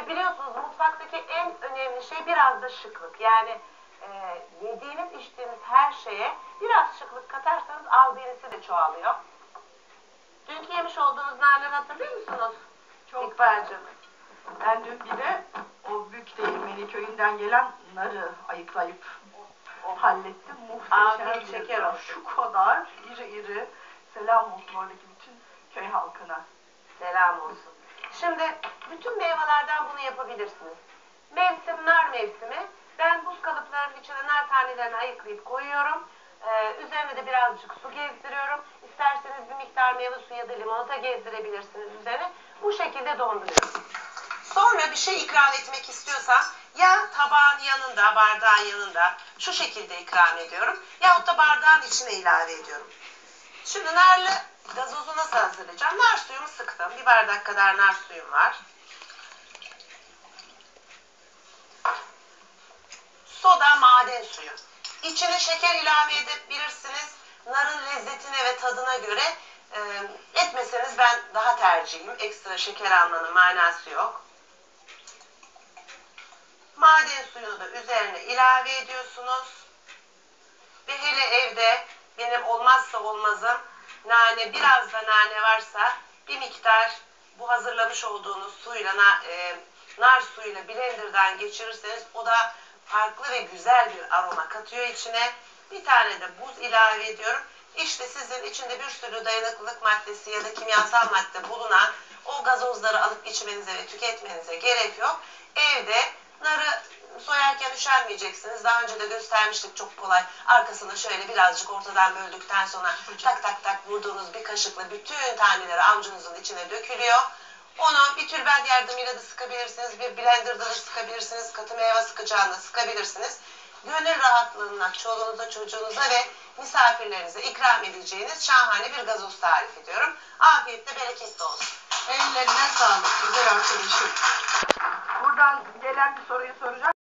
Biliyorsunuz mutfaktaki en önemli şey biraz da şıklık. Yani yediğiniz içtiğiniz her şeye biraz şıklık katarsanız albenisi de çoğalıyor. Dünkü yemiş olduğunuz narları hatırlıyor musunuz? Çok İkbal'cığım. Ben dün bir de o Büyükdeğirmeni köyünden gelen narı ayıklayıp hallettim. Afiyet Muhteşem bir şeker nar. olsun. Şu kadar iri iri. Selam olsun oradaki bütün köy halkına. Selam olsun. Şimdi bütün meyvelerden bunu yapabilirsiniz. Mevsim nar mevsimi. Ben buz kalıplarının içine nar tanelerini ayıklayıp koyuyorum. Üzerine de birazcık su gezdiriyorum. İsterseniz bir miktar meyve suyu ya da limonata gezdirebilirsiniz üzerine. Bu şekilde donduruyorum. Sonra bir şey ikram etmek istiyorsam ya tabağın yanında, bardağın yanında şu şekilde ikram ediyorum. Yahut da bardağın içine ilave ediyorum. Şimdi narlı gazozu nasıl hazırlayacağım? Nar suyumu sıktım. Bir bardak kadar nar suyum var. Soda, maden suyu. İçine şeker ilave edebilirsiniz. Narın lezzetine ve tadına göre etmeseniz ben daha tercihim. Ekstra şeker almanın manası yok. Maden suyunu da üzerine ilave ediyorsunuz. Ve hele evde benim olmazsa olmazım nane, biraz da nane varsa bir miktar bu hazırlamış olduğunuz suyla nar suyuyla blenderdan geçirirseniz o da farklı ve güzel bir aroma katıyor içine. Bir tane de buz ilave ediyorum. İşte sizin içinde bir sürü dayanıklılık maddesi ya da kimyasal madde bulunan o gazozları alıp içmenize ve tüketmenize gerek yok. Evde narı soyarken üşenmeyeceksiniz. Daha önce de göstermiştik, çok kolay. Arkasını şöyle birazcık ortadan böldükten sonra tak tak tak vurduğunuz bir kaşıkla bütün taneleri avucunuzun içine dökülüyor. Onu bir tülbent yardımıyla da sıkabilirsiniz. Bir blenderda da sıkabilirsiniz. Katı meyve sıkacağında sıkabilirsiniz. Gönül rahatlığına çoluğunuza, çocuğunuza ve misafirlerinize ikram edeceğiniz şahane bir gazoz tarif ediyorum. Afiyetle bereketli olsun. Ellerine sağlık güzel arkadaşım. Buradan gelen bir soruyu soracağım.